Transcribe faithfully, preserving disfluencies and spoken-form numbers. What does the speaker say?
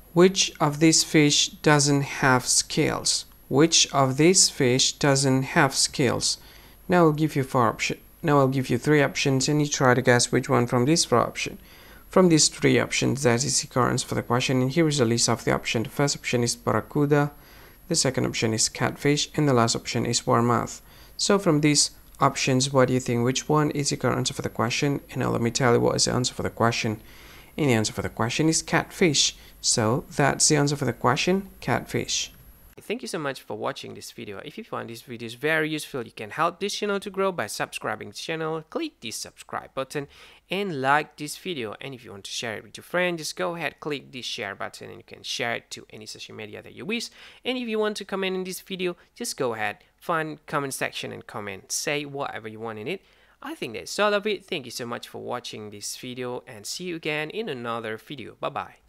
Which of these fish doesn't have scales? Which of these fish doesn't have scales? Now I'll give you four options. Now I'll give you three options and you try to guess which one from these four options. From these three options, that is the correct answer for the question, and here is a list of the options. The first option is barracuda, the second option is catfish, and the last option is warmouth. So from these options, what do you think? Which one is the correct answer for the question? And now let me tell you what is the answer for the question. And the answer for the question is catfish. So that's the answer for the question, catfish. Thank you so much for watching this video. If you find this video very useful, you can help this channel to grow by subscribing to the channel. Click this subscribe button and like this video. And if you want to share it with your friend, just go ahead, click this share button and you can share it to any social media that you wish. And if you want to comment in this video, just go ahead, find comment section and comment. Say whatever you want in it. I think that's all of it. Thank you so much for watching this video and see you again in another video. Bye bye.